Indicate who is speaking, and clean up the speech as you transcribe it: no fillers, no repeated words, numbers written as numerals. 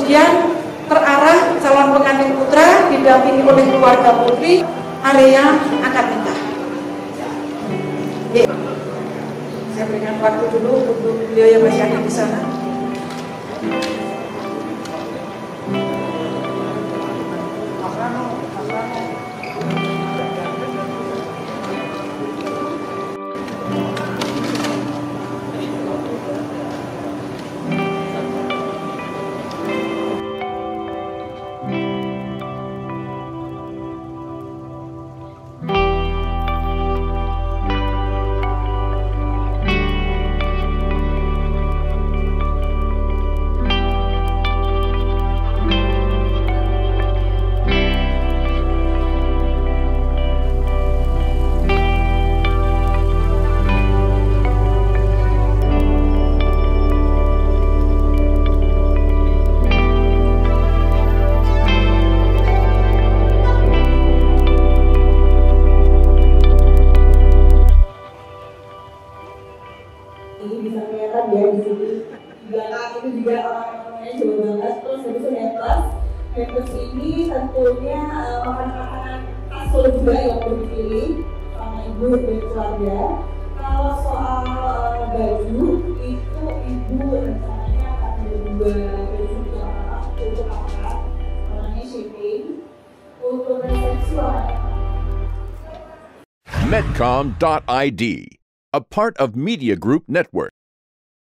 Speaker 1: kemudian terarah calon pengantin putra didampingi oleh keluarga putri area akad nikah. Saya berikan waktu dulu untuk beliau yang masih ada di sana.
Speaker 2: Bisa kelihatan ya di sini di belakang itu juga orang-orangnya Jawa Barat. Terus habis itu hampers ini tentunya makanan-makanan khas Solo juga yang perlu dipilih sama ibu dan keluarga. Kalau soal baju itu ibu rencananya akan berubah baju untuk apa? Warnanya shipping. Untuk resepsi warnanya
Speaker 3: Medcom.id, a part of Media Group Network.